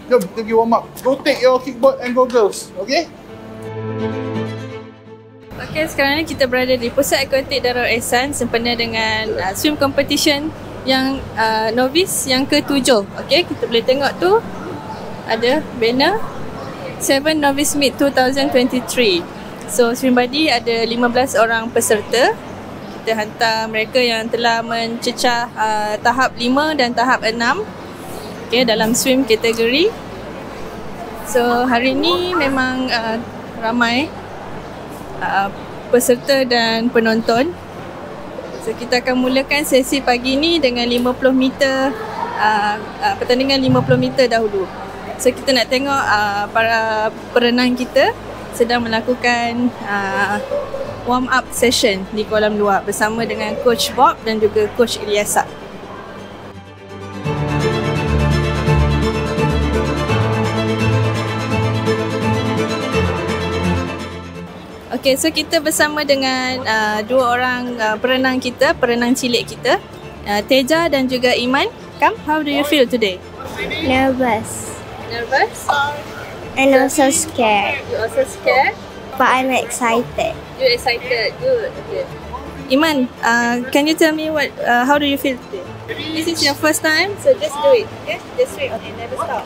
Jom kita pergi warm up. Go take your kickboard and goggles. Okay? Okay, sekarang ni kita berada di Pusat Akuatik Darul Ehsan sempena dengan swim competition yang novice yang ke-7. Okay, kita boleh tengok tu ada banner 7 Novice Meet 2023. So swim buddy ada 15 orang peserta. Kita hantar mereka yang telah mencecah tahap 5 dan tahap 6, okay, dalam swim kategori. So hari ni memang ramai peserta dan penonton. So kita akan mulakan sesi pagi ni dengan 50 meter pertandingan 50 meter dahulu. So kita nak tengok para perenang kita sedang melakukan warm up session di kolam luar bersama dengan Coach Bob dan juga Coach Ilyasa. Okay, so kita bersama dengan dua orang perenang kita, perenang cilik kita, Teja dan juga Iman. Come, how do you feel today? Nervous. Nervous? And also scared. You also scared? But I'm excited. You're excited. Good. Okay. Iman, can you tell me how do you feel today? This is your first time, so just do it. Okay? Just swim and never stop.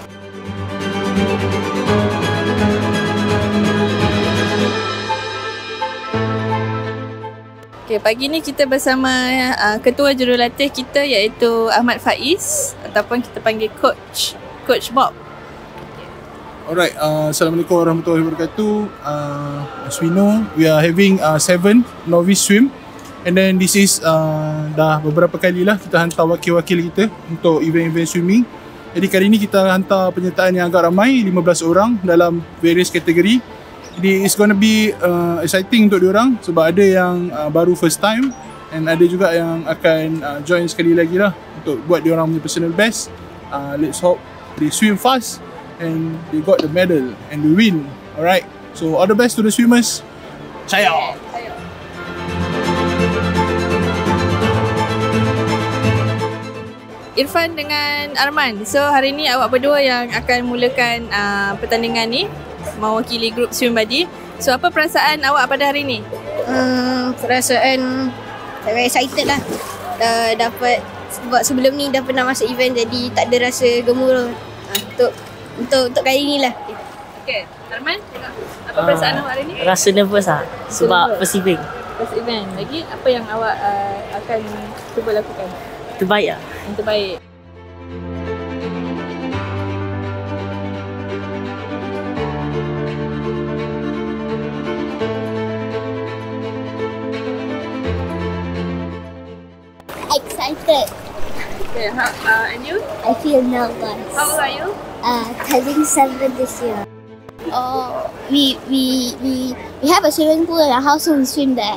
Okay, pagi ni kita bersama ketua jurulatih kita iaitu Ahmad Faiz ataupun kita panggil Coach Bob. Alright, Assalamualaikum warahmatullahi wabarakatuh. As we know, we are having 7 novice swim. And then this is dah beberapa kali lah kita hantar wakil-wakil kita untuk event-event swimming. Jadi kali ni kita hantar penyertaan yang agak ramai, 15 orang dalam various kategori. Jadi it's gonna be exciting untuk diorang sebab ada yang baru first time and ada juga yang akan join sekali lagi lah untuk buat diorang punya personal best. Let's hope they swim fast and they got the medal and we win. Alright, so all the best to the swimmers. Saya. Irfan dengan Arman. So hari ni awak berdua yang akan mulakan pertandingan ni, mewakili grup swim buddy. So apa perasaan awak pada hari ni? Perasaan saya excited lah. Dapat, sebab sebelum ni dah pernah masuk event jadi tak ada rasa gemuruh. Untuk kali ni lah. Okay, Arman, apa perasaan awak hari ni? Rasa nervous lah sebab first event. First event. Lagi apa yang awak akan cuba lakukan? Terbaik lah. Yang terbaik. Excited. Okay, and you? I feel nervous. How old are you? Turning 7 this year. Oh, we have a swimming pool in our house, so we swim there.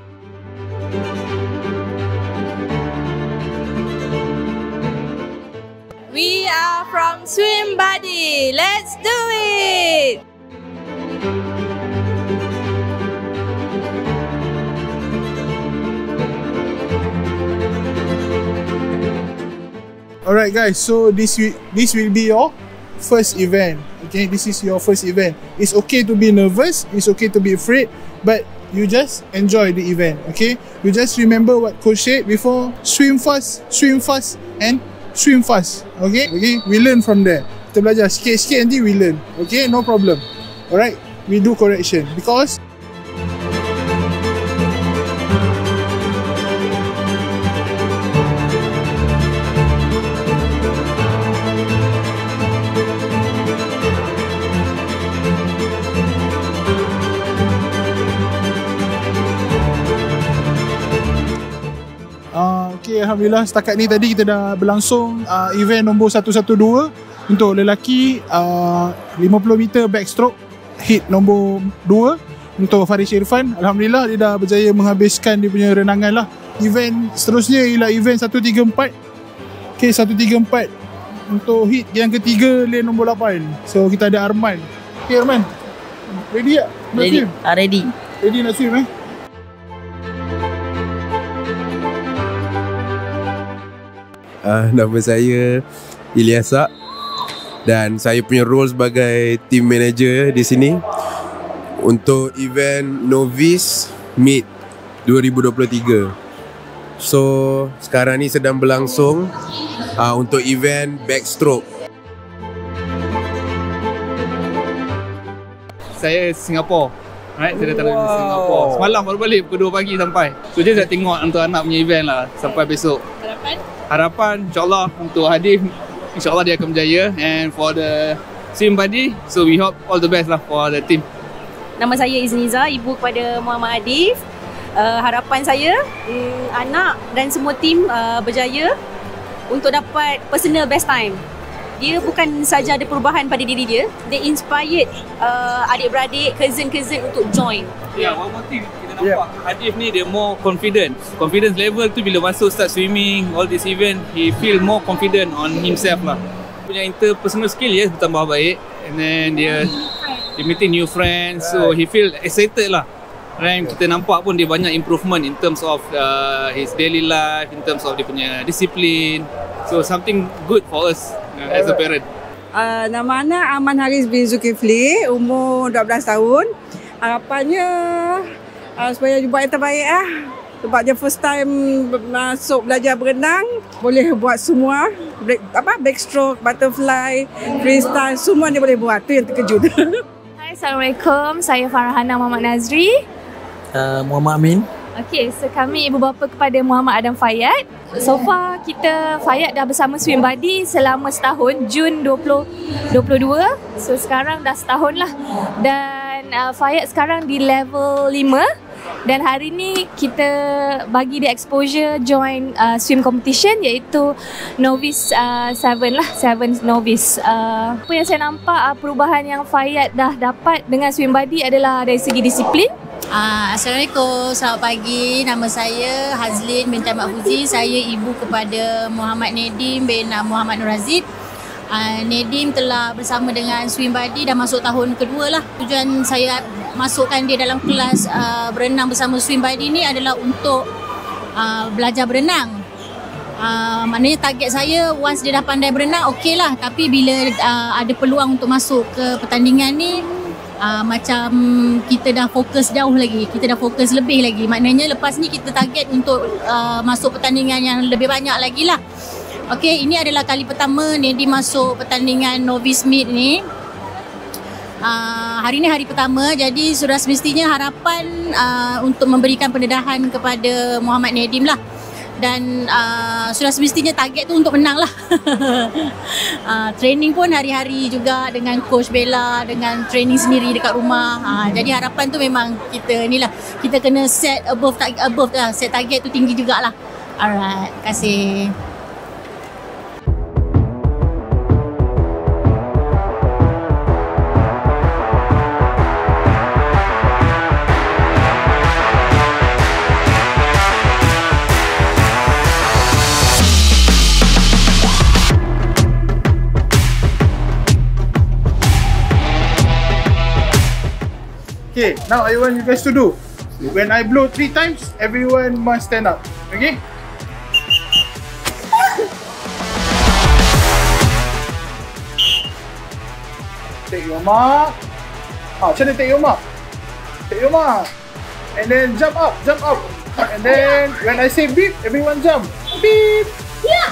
We are from Swim Buddy. Let's do it! Alright guys, so this will be your first event. Okay, this is your first event. It's okay to be nervous, it's okay to be afraid, but you just enjoy the event. Okay, you just remember what coach said before: swim fast, and swim fast. Okay, we learn from there. Kita belajar sikit-sikit nanti we learn. Okay, no problem. Alright, we do correction because okay, Alhamdulillah setakat ni tadi kita dah berlangsung event nombor 112 untuk lelaki 50 meter backstroke hit nombor 2 untuk Faris Irfan. Alhamdulillah dia dah berjaya menghabiskan dia punya renangan lah. Event seterusnya ialah event 134. Okay, 134 untuk hit yang ketiga lane nombor 8. So kita ada Arman. Okay Arman, ready tak? Ready. Ready. Ready nak swim Nama saya Ilyasa. dan saya punya role sebagai team manager di sini untuk event Novice Meet 2023. So sekarang ni sedang berlangsung untuk event backstroke. Saya Singapura. Right, saya datang dari Singapura. Semalam baru balik pukul 2 pagi sampai. So je saya tengok untuk anak punya event lah sampai besok. Harapan insyaAllah untuk Hadif, insyaAllah dia akan berjaya. And for the swim buddy, so we hope all the best lah for the team. Nama saya Izniza, ibu kepada Muhammad Hadif. Harapan saya anak dan semua tim berjaya untuk dapat personal best time. Dia bukan saja ada perubahan pada diri dia, dia inspired adik-beradik, cousin-cousin untuk join. Yeah, one more thing kita nampak Hadif ni dia more confident. Confidence level tu bila masuk start swimming, all this event, he feel more confident on himself lah. Punya interpersonal skill ya bertambah baik, and then dia meeting new friends, so he feel excited lah. Right, kita nampak pun dia banyak improvement in terms of his daily life, in terms of dia punya disiplin. So something good for us as a parent. Nama anak Aman Haris bin Zulkifli, umur 12 tahun. Harapannya supaya dia buat yang terbaik lah. Sebab dia first time masuk belajar berenang, boleh buat semua. Backstroke, butterfly, freestyle, semua dia boleh buat. Tu yang terkejut. Hai, Assalamualaikum. Saya Farhana Muhammad Nazri. Muhammad Amin. Okey, so kami ibu bapa kepada Muhammad Adam Fayad. So far Fayad dah bersama Swim Buddy selama setahun, Jun 2022. So sekarang dah setahun lah. Dan Fayad sekarang di level 5. Dan hari ni kita bagi dia exposure join swim competition iaitu Novice 7 lah, 7 Novice. Apa yang saya nampak perubahan yang Fayad dah dapat dengan Swim Buddy adalah dari segi disiplin. Assalamualaikum, selamat pagi. Nama saya Hazlin binti Ahmad Fuzi. Saya ibu kepada Muhammad Nedim bin Muhammad Nur Razid. Nedim telah bersama dengan Swim Buddy dah masuk tahun kedua lah. Tujuan saya masukkan dia dalam kelas berenang bersama Swim Buddy ni adalah untuk belajar berenang. Maknanya target saya once dia dah pandai berenang okey lah. Tapi bila ada peluang untuk masuk ke pertandingan ni, macam kita dah fokus jauh lagi, kita dah fokus lebih lagi. Maknanya lepas ni kita target untuk masuk pertandingan yang lebih banyak lagi lah. Okey, ini adalah kali pertama Nedim masuk pertandingan Novice Meet ni. Hari ni hari pertama, jadi sudah semestinya harapan untuk memberikan pendedahan kepada Muhammad Nedim lah. Dan sudah semestinya target tu untuk menang lah. Training pun hari-hari juga dengan Coach Bella, dengan training sendiri dekat rumah. Jadi harapan tu memang kita ni lah, kita kena set above lah, set target tu tinggi jugalah. Alright, terima kasih. Okay, now I want you guys to do. When I blow 3 times, everyone must stand up. Okay? Take your mark. Macam mana take your mark? Take your mark. And then jump up, jump up. And then when I say beep, everyone jump. Beep. Yeah.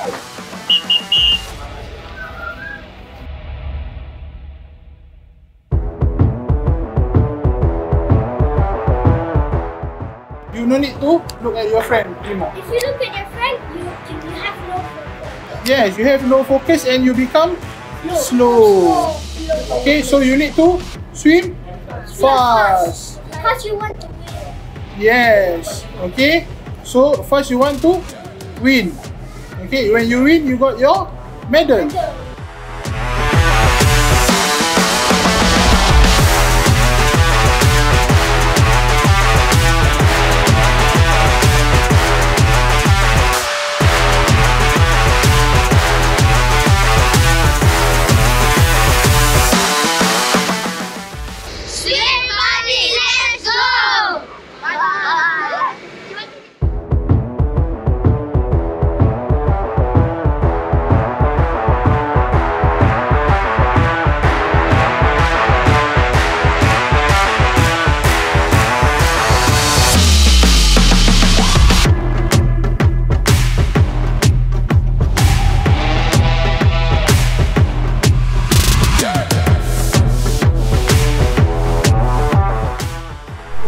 You no need to look at your friend anymore. If you look at your friend, you have no focus. Yes, you have no focus and you become slow. Okay, so you need to swim fast. Because you want to win. Yes. Okay. So first you want to win. Okay, when you win, you got your medal.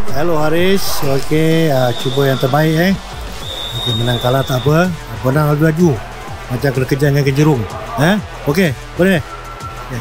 Hello Haris. Okey, cuba yang terbaik Okey, menang kalah tak apa. Menang laju. Macam kena kejar dengan kejerung. Okey, boleh. Okay.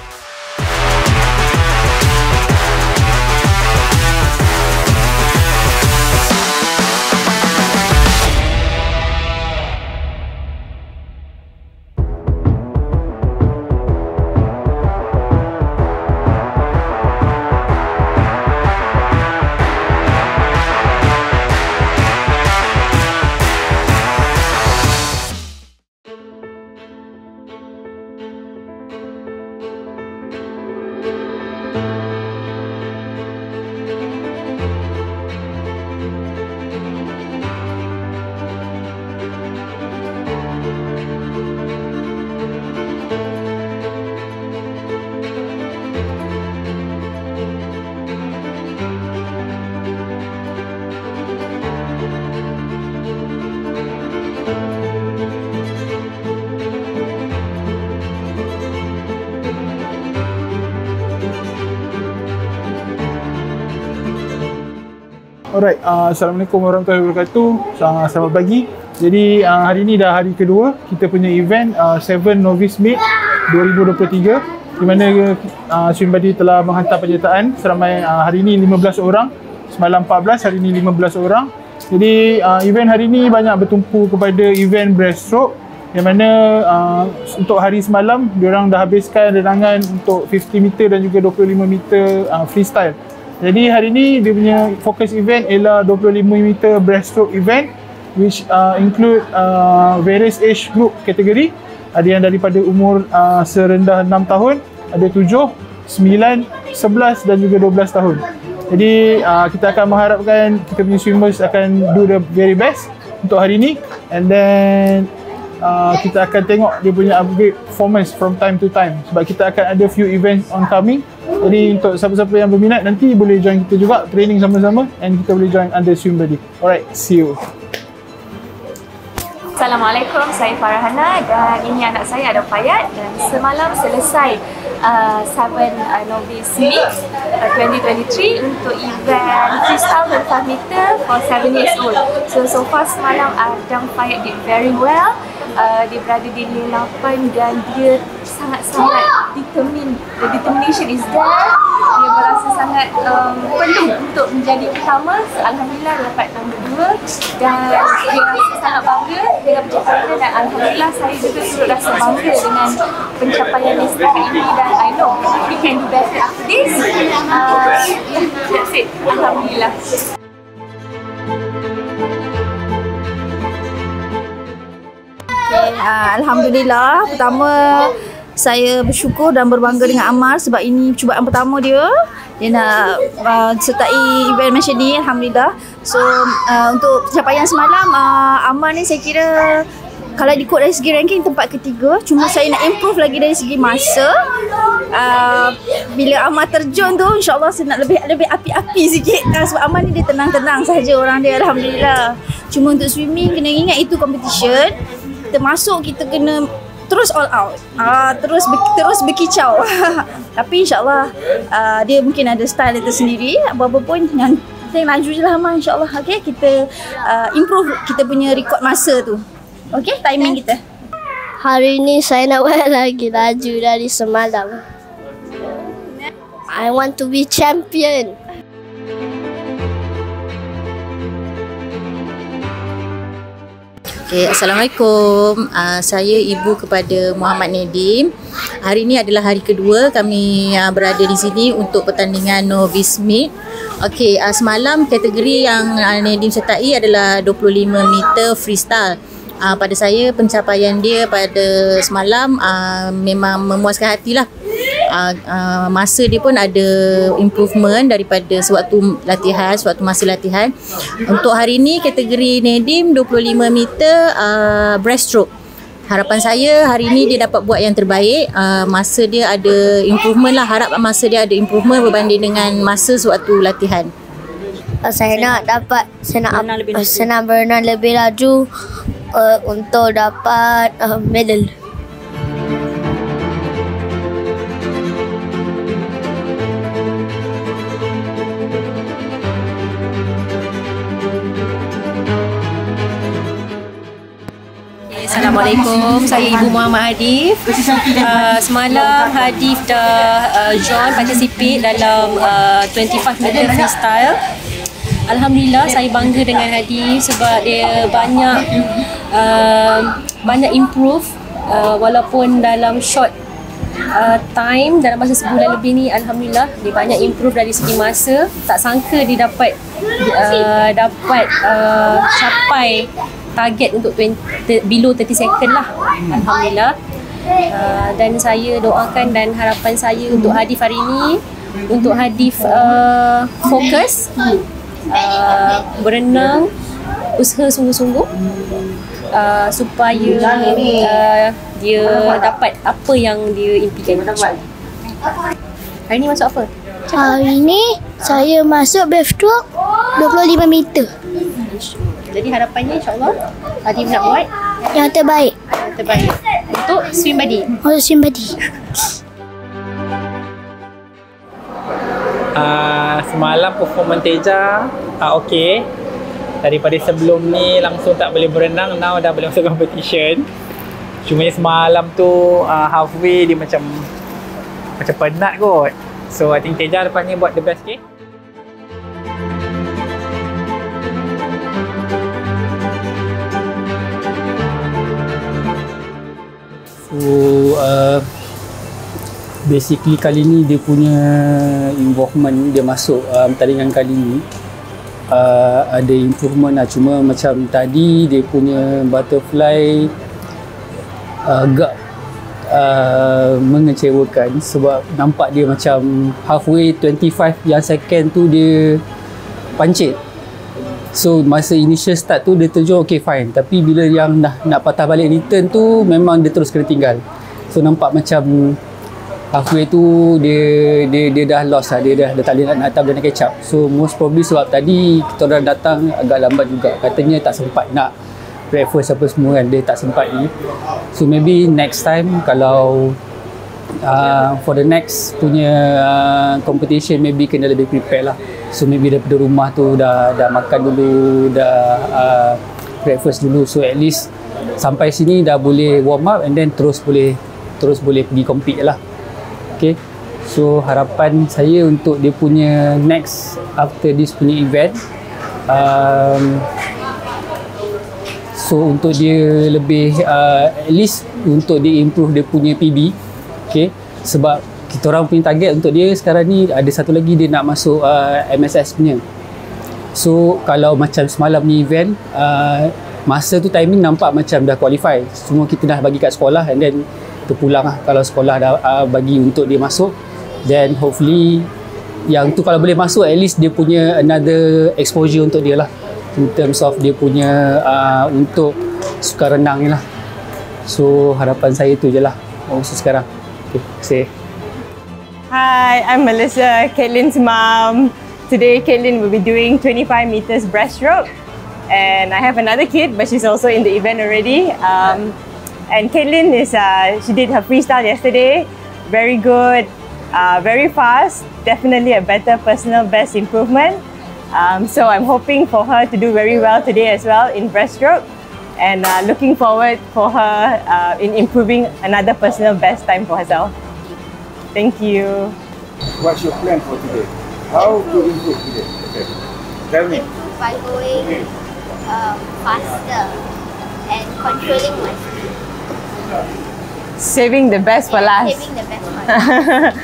Alright, Assalamualaikum warahmatullahi wabarakatuh. Selamat pagi. Jadi hari ni dah hari kedua kita punya event 7 Novice Meet 2023 di mana Swim Buddy telah menghantar penyertaan seramai hari ni 15 orang, semalam 14, hari ni 15 orang. Jadi event hari ni banyak bertumpu kepada event breaststroke yang mana untuk hari semalam diorang dah habiskan renangan untuk 50 meter dan juga 25 meter freestyle. Jadi hari ni dia punya fokus event ialah 25 meter breaststroke event which include various age group kategori. Ada yang daripada umur serendah 6 tahun, ada 7, 9, 11 dan juga 12 tahun. Jadi kita akan mengharapkan kita punya swimmers akan do the very best untuk hari ni, and then kita akan tengok dia punya upgrade performance from time to time sebab kita akan ada few events on coming. Jadi untuk siapa-siapa yang berminat nanti boleh join kita juga training sama-sama, and kita boleh join under Swim Buddy. Alright, see you. Assalamualaikum, saya Farhana dan ini anak saya Adam Fayat, dan semalam selesai 7 Novice Meet 2023 untuk event freestyle 25 meter for 7 years old. So far semalam Adam Fayat did very well. Dia berada di lane 8 dan dia sangat-sangat determined. The determination is there. Dia berasa sangat penuh untuk menjadi pertama. Alhamdulillah dia dapat nombor 2 dan dia rasa sangat bangga dengan pencapaiannya, dan Alhamdulillah saya juga turut rasa bangga dengan pencapaian dia setakat ini, dan I know we can do better after this. Yeah, that's it. Alhamdulillah. Alhamdulillah, pertama saya bersyukur dan berbangga dengan Amar sebab ini cubaan pertama dia. Dia nak sertai event macam ni, Alhamdulillah. So untuk pencapaian semalam, Amar ni saya kira kalau ikut dari segi ranking tempat ketiga. Cuma saya nak improve lagi dari segi masa. Bila Amar terjun tu, insyaAllah saya nak lebih api-api sikit. Sebab Amar ni dia tenang-tenang sahaja orang dia, Alhamdulillah. Cuma untuk swimming kena ingat itu competition. Kita masuk, kita kena terus all out, terus berkicau. Tapi insyaAllah dia mungkin ada style dia tersendiri. Apa-apa pun yang penting laju je lah Amar, insyaAllah. Okay, kita improve kita punya rekod masa tu. Okay, timing kita. Hari ni saya nak buat lagi laju dari semalam. I want to be champion. Okay, Assalamualaikum. Saya ibu kepada Muhammad Nedim. Hari ini adalah hari kedua kami berada di sini untuk pertandingan Novice Meet. Okay, semalam kategori yang Nedim sertai adalah 25 meter freestyle. Pada saya pencapaian dia pada semalam memang memuaskan hatilah. Masa dia pun ada improvement daripada sewaktu masa latihan. Untuk hari ini kategori Nedim 25 meter breaststroke. Harapan saya hari ini dia dapat buat yang terbaik. Masa dia ada improvement lah. Harap masa dia ada improvement berbanding dengan masa sewaktu latihan. Saya nak berenang lebih laju untuk dapat medal. Assalamualaikum, saya Ibu Muhammad Hadif. Semalam Hadif dah join participate dalam 25 meter freestyle. Alhamdulillah, saya bangga dengan Hadif sebab dia banyak improve walaupun dalam short time, dalam masa sebulan lebih ni. Alhamdulillah dia banyak improve dari segi masa. Tak sangka dia dapat capai target untuk below 30 second lah. Alhamdulillah. Dan saya doakan dan harapan saya untuk Hadif hari ini, untuk Hadif fokus, berenang, usaha sungguh-sungguh supaya dia dapat apa yang dia impikan. Hari ni masuk apa? Hari ni saya masuk breaststroke 25 meter. Jadi harapannya insyaAllah Hadif nak buat yang terbaik. Yang terbaik untuk swim body. Untuk swim body. Semalam performance Teja okey. Daripada sebelum ni langsung tak boleh berenang, now dah boleh masuk competition. Cuma semalam tu halfway dia macam penat kot. So I think Teja lepas ni buat the best, okay? So basically kali ni dia punya involvement, dia masuk pertandingan kali ni ada improvement lah. Cuma macam tadi dia punya butterfly agak mengecewakan sebab nampak dia macam halfway 25 yang second tu dia pancit. So masa initial start tu dia terjun okay fine, tapi bila yang nak patah balik return tu memang dia terus kena tinggal. So nampak macam halfway tu dia dah lost lah, dia dah tak boleh nak catch up. So most probably sebab tadi kita orang datang agak lambat juga, katanya tak sempat nak breakfast apa semua kan, dia tak sempat ni. So maybe next time kalau for the next punya competition maybe kena lebih prepare lah. So maybe daripada rumah tu dah makan dulu, dah breakfast dulu, so at least sampai sini dah boleh warm up and then terus boleh pergi compete lah. Okay, so harapan saya untuk dia punya next after this punya event, so untuk dia lebih at least untuk dia improve dia punya PB. Okay, sebab kita orang punya target untuk dia sekarang ni ada satu lagi, dia nak masuk MSS punya. So kalau macam semalam ni event, masa tu timing nampak macam dah qualify, semua kita dah bagi kat sekolah and then kita pulang lah. Kalau sekolah dah bagi untuk dia masuk, then hopefully yang tu kalau boleh masuk at least dia punya another exposure untuk dia lah, in terms of dia punya untuk suka renang ni lah. So harapan saya tu je lah untuk sekarang. Okay, say. Hi, I'm Melissa, Caitlin's mom. Today Caitlin will be doing 25 meters breaststroke, and I have another kid but she's also in the event already. And Caitlin she did her freestyle yesterday, very good, very fast, definitely a better personal best improvement. So I'm hoping for her to do very well today as well in breaststroke, and looking forward for her in improving another personal best time for herself. Thank you. What's your plan for today? How to improve today? Okay. Tell me. By going faster and controlling my speed. Saving the best for last. Saving the best for last.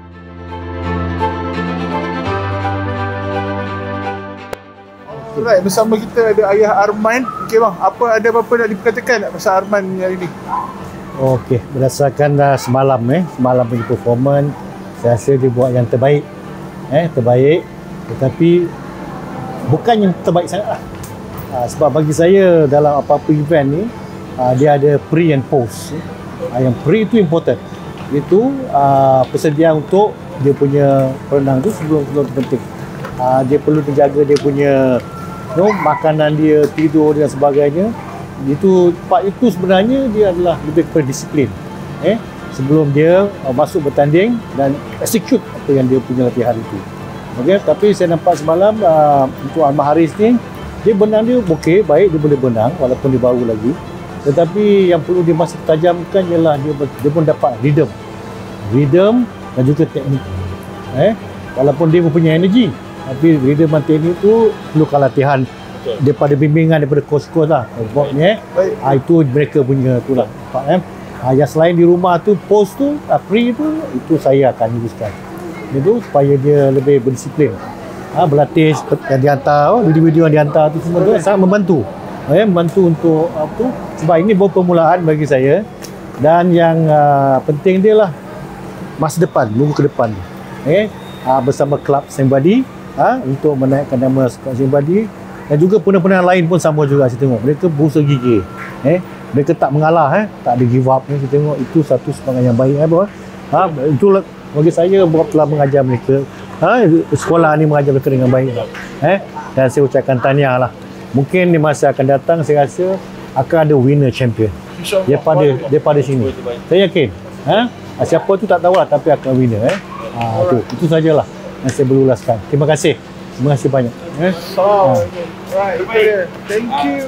Alright, bersama kita ada ayah Arman. Okey bang, ada apa-apa nak diperkatakan pasal Arman hari ni? Okey, berdasarkan semalam punya performance, saya rasa dia buat yang terbaik. Terbaik, tetapi bukan yang terbaik sangat lah. Sebab bagi saya dalam apa-apa event ni, dia ada pre and post. Yang pre itu important. Itu persediaan untuk dia punya perenang tu sebelum tu penting. Dia perlu menjaga dia punya makanan dia, tidur dan sebagainya. Part itu sebenarnya dia adalah lebih kepada disiplin. Sebelum dia masuk bertanding dan execute apa yang dia punya latihan itu. Okey, tapi saya nampak semalam untuk Ahmad Haris ni, dia benang dia okey, baik, dia boleh benang walaupun dia baru lagi. Tetapi yang perlu dia masih tajamkan ialah dia pun dapat rhythm dan juga teknik. Walaupun dia mempunyai energi, tapi rhythm dan teknik tu perlukan latihan daripada bimbingan daripada coach-coach lah. Itu mereka punya tu lah. Yang selain di rumah tu, post tu, free tu, itu saya akan uruskan. Itu supaya dia lebih berdisiplin. Berlatih yang dihantar, video-video yang dihantar tu semua tu sangat membantu. Membantu untuk apa? Sebab ini baru permulaan bagi saya. Dan yang penting dia lah masa depan, minggu ke depan. Bersama klub Sembadi untuk menaikkan nama skuad Sembadi. Dan juga pemain-pemain lain pun sama juga saya tengok. Mereka berusaha gigih. Mereka tak mengalah, tak ada give up. Saya tengok itu satu semangat yang baik. Itulah bagi saya telah mengajar mereka. Sekolah ni mengajar mereka dengan baik. Dan saya ucapkan tahniah lah. Mungkin di masa akan datang saya rasa akan ada winner champion daripada sini. Saya yakin. Siapa tu tak tahulah, tapi akan winner. Itu sajalah yang saya boleh ulaskan. Terima kasih. Terima kasih banyak. Right, thank you.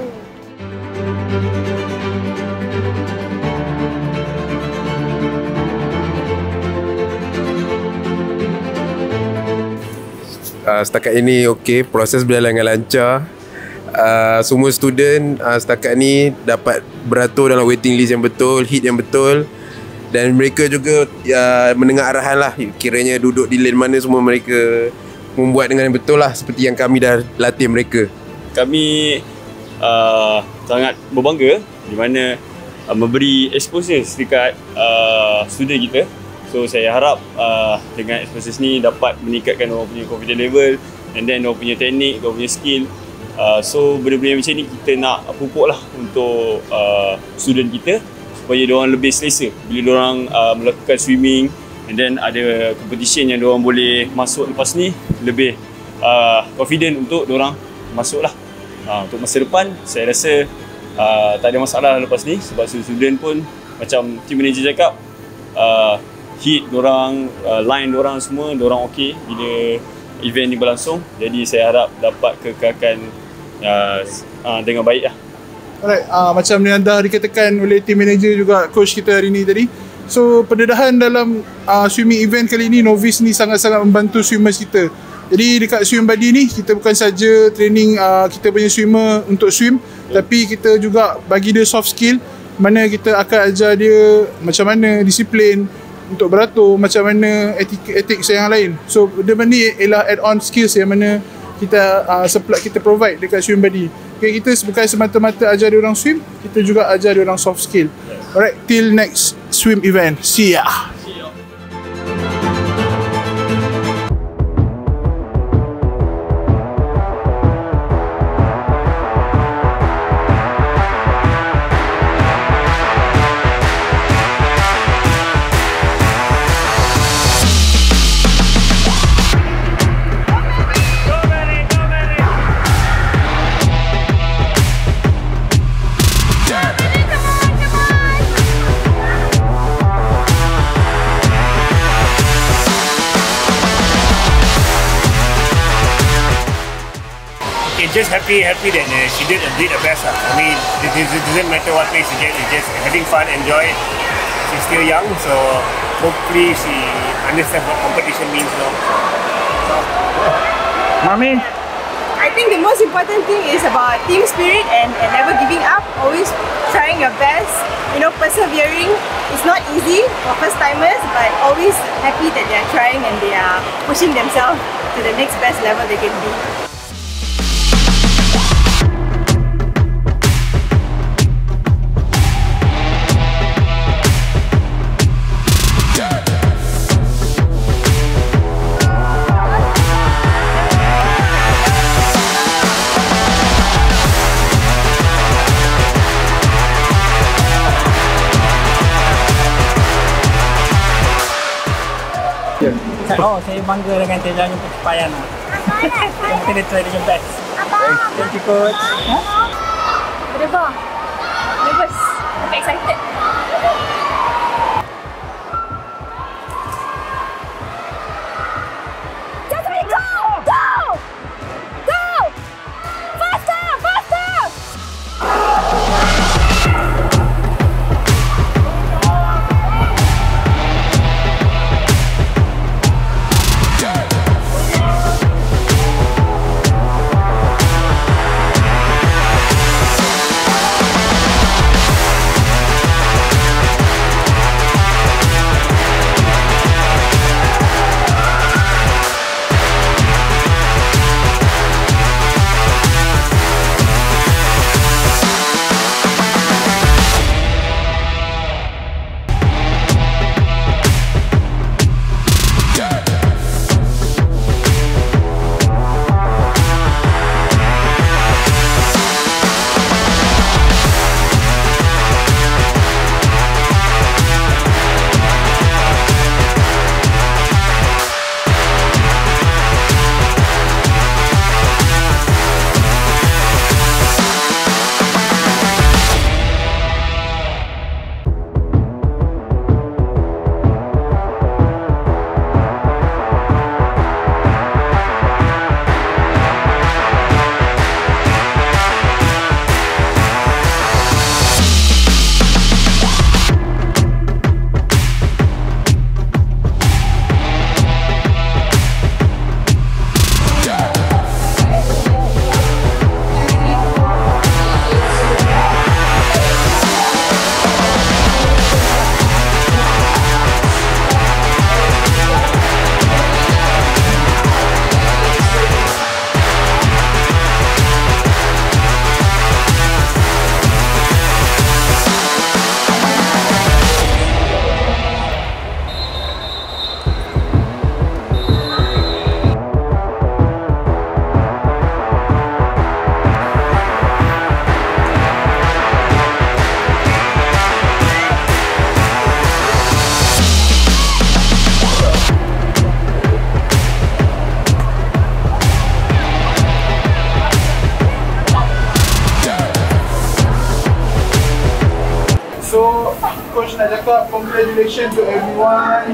Setakat ini okey, proses berjalan dengan lancar. Semua student setakat ni dapat beratur dalam waiting list yang betul, hit yang betul, dan mereka juga mendengar arahan lah. Kiranya duduk di lane mana semua mereka membuat dengan yang betul lah, seperti yang kami dah latih mereka. Kami sangat berbangga di mana memberi exposure dekat student kita. So saya harap dengan exposure ni dapat meningkatkan orang punya confidence level, and then orang punya teknik, orang punya skill. So benda-benda macam ni kita nak pupuk lah untuk student kita supaya diorang lebih selesa bila diorang melakukan swimming, and then ada competition yang diorang boleh masuk lepas ni, lebih confident untuk diorang masuk lah. Untuk masa depan saya rasa tak ada masalah lepas ni, sebab student pun macam team manager cakap, hit diorang, line diorang semua, diorang okey bila event ni berlangsung. Jadi saya harap dapat kekalkan dengan baik lah. Alright, macam yang dah dikatakan oleh team manager juga coach kita hari ni tadi. So pendedahan dalam swimming event kali ni, novice ni sangat-sangat membantu swimmers kita. Jadi dekat Swim Buddy ni kita bukan saja training kita punya swimmer untuk swim, tapi kita juga bagi dia soft skill, mana kita akan ajar dia macam mana disiplin untuk beratur, macam mana etik yang lain. So benda ni ialah add-on skills yang mana kita supply, kita provide dekat Swim Buddy. Okay, kita bukan semata-mata ajar dia orang swim, kita juga ajar dia orang soft skill. Alright, till next swim event. See ya. Just happy that she did her best. I mean, it doesn't matter what place she gets, it's just having fun, enjoy it. She's still young, so hopefully she understands what competition means now. Mommy? I think the most important thing is about team spirit and never giving up, always trying your best, persevering. It's not easy for first timers, but always happy that they are trying and they are pushing themselves to the next best level they can be. Oh, saya bangga dengan Teja punya pencapaian. Kita kena try dengan best. Thank you, coach. Berdebar. Nervous. I'm excited. Just let it go! Go! Go! Faster! Faster! cakap congratulations to everyone.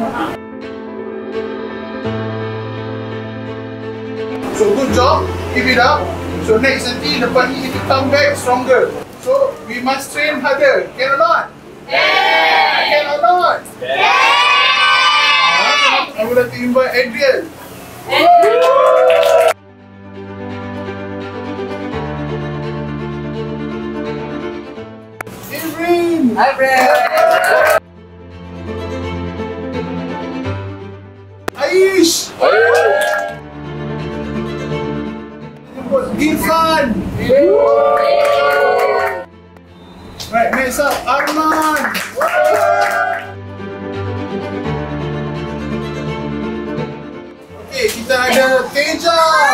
So good job, keep it up. So next nanti lepas ni kita come back stronger. So we must train harder. Can or not? Yeah. Can or not? Yeah. I would like to invite Adriel. Irene. Hi, Aish. Irfan. Right, next up, Arman. Okay, kita ada Teja.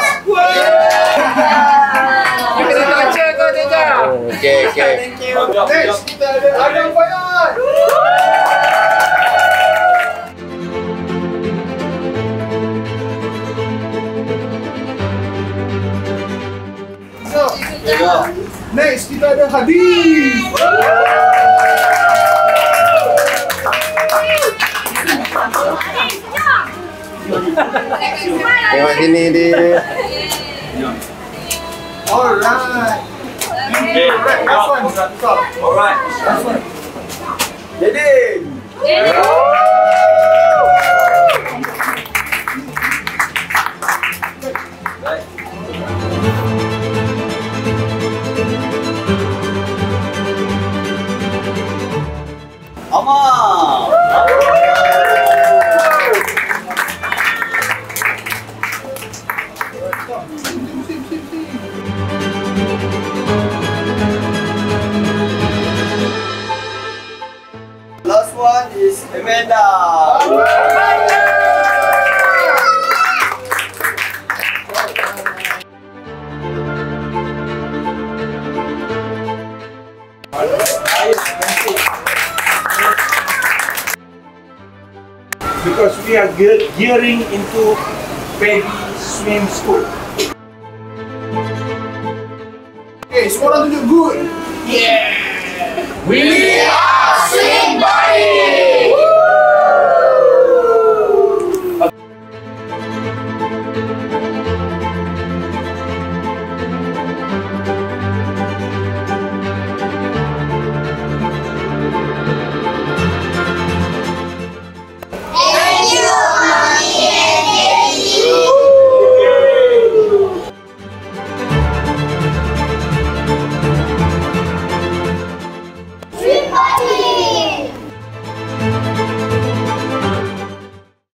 Kita baca kau Teja. Okay. Thank you. Next, kita ada Adam Fayad. Next, kita ada Hadif. Tengok sini dia. Alright. Last one. Alright. Last one. Jadi. Last one is Amanda. Because we are gearing into Paddy Swim School. Okay, semua orang tunjuk good. Yeah. We are